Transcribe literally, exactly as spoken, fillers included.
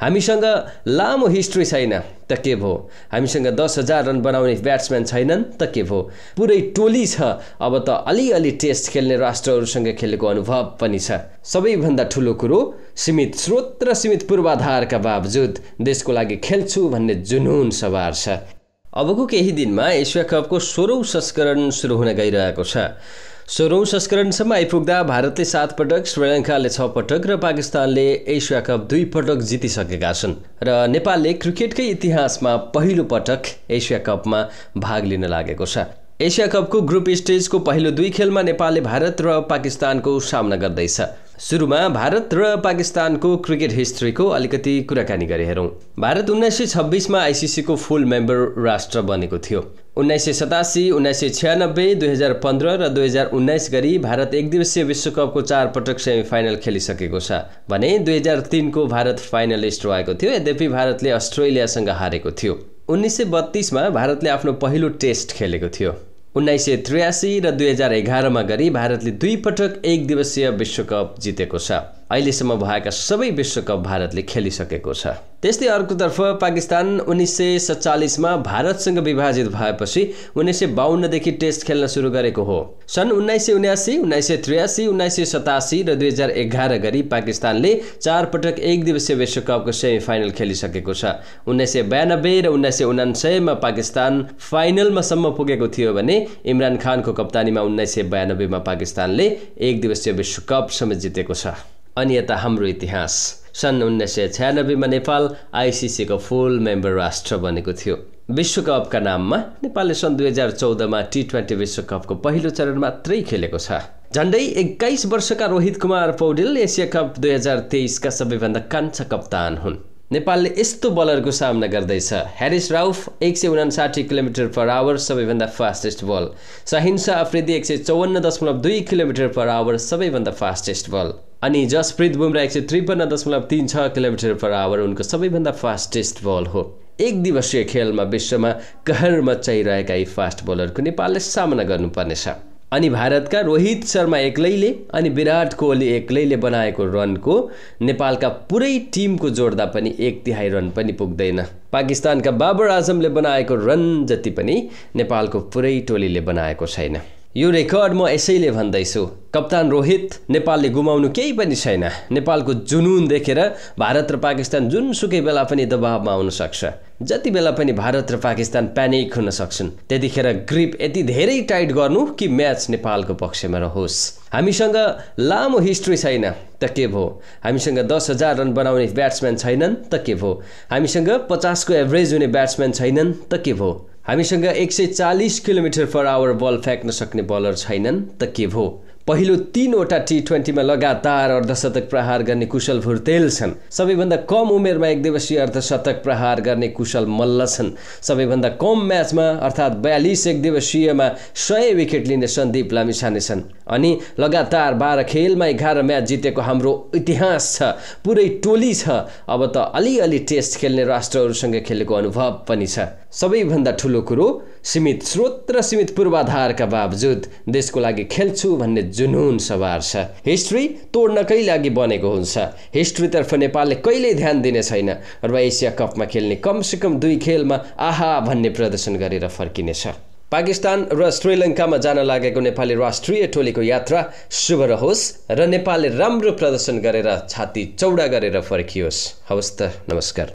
हामीसँग लामो हिस्ट्री छैन त के भो, हामीसँग दस हजार रन बनाउने ब्याट्सम्यान छैनन् त के भो, पुरै टोली छ अब त अलिअलि टेस्ट खेल्ने राष्ट्रहरूसँग खेलेको अनुभव पनि छ। सबैभन्दा ठुलो कुरो सीमित स्रोत र सीमित पूर्वाधारका बावजुद देशको लागि खेल्छु भन्ने जुनून सवार छ। अबको केही दिनमा एसिया कपको सोह्रौं संस्करण सुरु हुन गइरहेको छ। सोह्रौं संस्करणसम्म आइपुग्दा भारतले सात पटक, श्रीलङ्काले छ पटक र पाकिस्तानले एसिया कप दुई पटक जितिसकेका छन् र नेपालले क्रिकेटकै इतिहासमा पहिलो पटक एसिया कपमा भाग लिन लागेको छ। एसिया कपको ग्रुप स्टेजको पहिलो दुई खेलमा नेपालले भारत र पाकिस्तानको सामना गर्दैछ। सुरुमा भारत र पाकिस्तानको क्रिकेट हिस्ट्रीको अलिकति कुराकानी गरी हेरौँ। भारत उन्नाइस सय छब्बिसमा आइसिसीको फुल मेम्बर राष्ट्र बनेको थियो। उन्नाइस सय सतासी, उन्नाइस सय छ्यानब्बे, दुई हजार पन्ध्र र दुई हजार उन्नाइस गरी भारत एक दिवसीय विश्वकपको चार पटक सेमिफाइनल खेलिसकेको छ भने दुई हजार तीनको भारत फाइनलिस्ट रहेको थियो। यद्यपि भारतले अस्ट्रेलियासँग हारेको थियो। उन्नाइस सय बत्तीसमा भारतले आफ्नो पहिलो टेस्ट खेलेको थियो। उन्नाइस सय त्रियासी र दुई हजार एघारमा गरी भारतले दुई पटक एक दिवसीय विश्वकप जितेको छ। अहिलेसम्म भएका सबै विश्वकप भारतले खेलिसकेको छ। त्यस्तै अर्कोतर्फ पाकिस्तान उन्नाइस सय सत्तालिसमा भारतसँग विभाजित भएपछि उन्नाइस सय बाउन्नदेखि टेस्ट खेल्न सुरु गरेको हो। सन् उन्नाइस सय उन्यासी, उन्नाइस सय त्रियासी, उन्नाइस सय सतासी र दुई हजार एघार गरी पाकिस्तानले चार पटक एक दिवसीय विश्वकपको सेमिफाइनल खेलिसकेको छ। उन्नाइस सय बयानब्बे र उन्नाइस सय उनान्सयमा पाकिस्तान फाइनलमा सम्म पुगेको थियो भने इमरान खानको कप्तानीमा उन्नाइस सय बयानब्बेमा पाकिस्तानले एक दिवसीय विश्वकपसम्म जितेको छ। अनि यता हाम्रो इतिहास, सन् उन्नाइस सय छ्यानब्बेमा नेपाल आइसिसीको फुल मेम्बर राष्ट्र बनेको थियो। विश्वकपका नाममा नेपालले सन् दुई हजार चौधमा टी ट्वेन्टी विश्वकपको पहिलो चरण मात्रै खेलेको छ। झन्डै एक्काइस वर्षका रोहित कुमार पौडेल एसिया कप दुई हजार तेइसका सबैभन्दा कान्छा कप्तान हुन्। नेपालले यस्तो बलरको सामना गर्दैछ। ह्यारिस राउफ एक सय उनासाठी किलोमिटर पर आवर सबैभन्दा फास्टेस्ट बल, शाहिन शाह अफ्रिदी एक सय चौवन्न दशमलव दुई किलोमिटर पर आवर सबैभन्दा फास्टेस्ट बल, अनि जसप्रित बुमरा एक सय त्रिपन्न दशमलव तीन छ किलोमिटर पर आवर उनको सबैभन्दा फास्टेस्ट बल हो। एक दिवसीय खेलमा विश्वमा कहर मचाइरहेका यी फास्ट बलरको नेपालले सामना गर्नुपर्नेछ। अनि भारतका रोहित शर्मा एक्लैले अनि विराट कोहली एक्लैले बनाएको रनको नेपालका पुरै टिमको जोड्दा पनि एक तिहाई रन पनि पुग्दैन। पाकिस्तानका बाबर आजमले बनाएको रन जति पनि नेपालको पुरै टोलीले बनाएको छैन। यो रेकर्ड म यसैले भन्दैछु, कप्तान रोहित, नेपालले गुमाउनु केही पनि छैन। नेपालको जुनून देखेर भारत र पाकिस्तान जुनसुकै बेला पनि दबावमा आउन सक्छ। जति बेला पनि भारत र पाकिस्तान प्यानिक हुन सक्छन्। त्यतिखेर ग्रिप यति धेरै टाइट गर्नु कि म्याच नेपालको पक्षमा रहोस्। हामीसँग लामो हिस्ट्री छैन त के भो, हामीसँग दस हजार रन बनाउने ब्याट्सम्यान छैनन् त के भो, हामीसँग पचासको एभरेज हुने ब्याट्सम्यान छैनन् त के भो, हामीसँग एक सय चालिस किलोमिटर पर आवर बल फ्याँक्न सक्ने बलर छैनन् त के भो। पहिलो तीनवटा टी ट्वेन्टीमा लगातार अर्धशतक प्रहार गर्ने कुशल भुर्तेल छन्। सबैभन्दा कम उमेरमा एक दिवसीय अर्धशतक प्रहार गर्ने कुशल मल्ल छन्। सबैभन्दा कम म्याचमा अर्थात् बयालिस एक दिवसीयमा सय विकेट लिने सन्दीप लामिछाने छन्। अनि लगातार बाह्र खेलमा एघार म्याच जितेको हाम्रो इतिहास छ। पुरै टोली छ अब त अलिअलि टेस्ट खेल्ने राष्ट्रहरूसँग खेलेको अनुभव पनि छ। सबैभन्दा ठुलो कुरो सीमित स्रोत र सीमित पूर्वाधारका बावजुद देशको लागि खेल्छु भन्ने जुनून सवार छ। हिस्ट्री तोड्नकै लागि बनेको हुन्छ। हिस्ट्रीतर्फ नेपालले कहिल्यै ध्यान दिने छैन र एसिया कपमा खेल्ने कमसेकम दुई खेलमा आहा भन्ने प्रदर्शन गरेर फर्किनेछ। पाकिस्तान र श्रीलङ्कामा जान लागेको नेपाली राष्ट्रिय टोलीको यात्रा शुभ रहोस् र नेपालले राम्रो प्रदर्शन गरेर छाती चौडा गरेर फर्कियोस्। हवस् त, नमस्कार।